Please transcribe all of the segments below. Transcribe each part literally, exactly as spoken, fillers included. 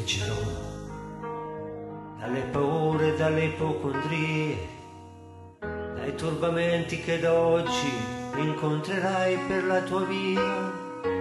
proteggerò dalle paure, dalle ipocondrie, dai turbamenti che da oggi incontrerai per la tua via,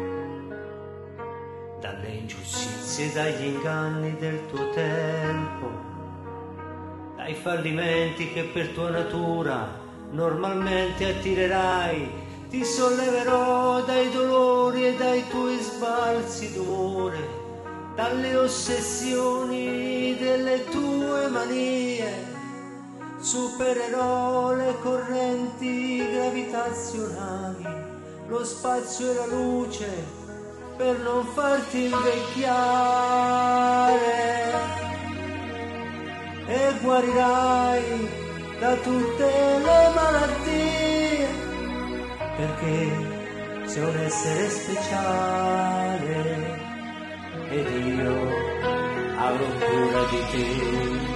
dalle ingiustizie, dagli inganni del tuo tempo, dai fallimenti che per tua natura normalmente attirerai. Ti solleverò dai dolori e dai tuoi sbalzi d'umore, dalle ossessioni delle tue manie. Supererò le correnti gravitazionali, lo spazio e la luce, per non farti invecchiare, e guarirai da tutte le malattie, perché sei un essere speciale ed io avrò cura di te.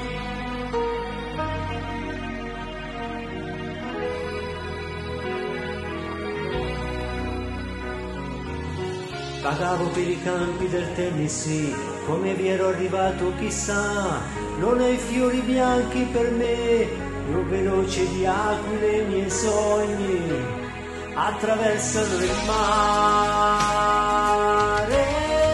Vagavo per i campi del Tennessee, come vi ero arrivato chissà, non hai fiori bianchi per me, più veloce di aquile i miei sogni attraversano il mare.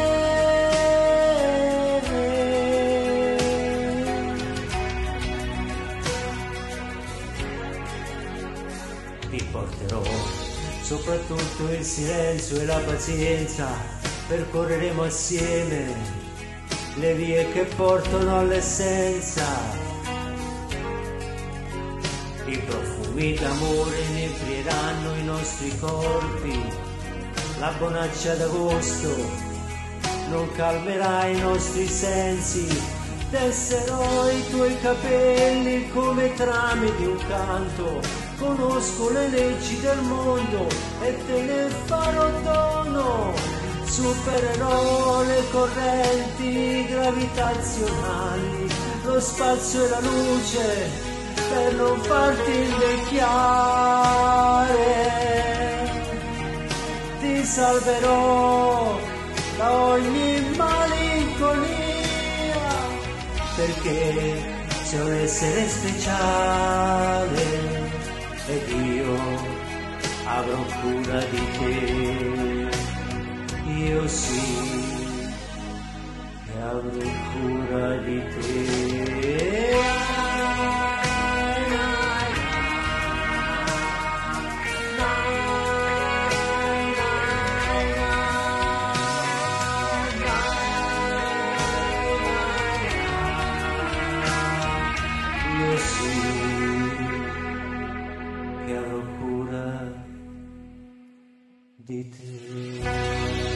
Ti porterò soprattutto il silenzio e la pazienza, percorreremo assieme le vie che portano all'essenza. I profumi d'amore inebrieranno i nostri corpi, la bonaccia d'agosto non calmerà i nostri sensi. Tesserò i tuoi capelli come trame di un canto, conosco le leggi del mondo e te ne farò dono. Supererò le correnti gravitazionali, lo spazio e la luce, per non farti invecchiare. Ti salverò da ogni malinconia, perché sei un essere speciale ed io avrò cura di te. Io sì che avrò cura di te. Io sì che avrò cura di te.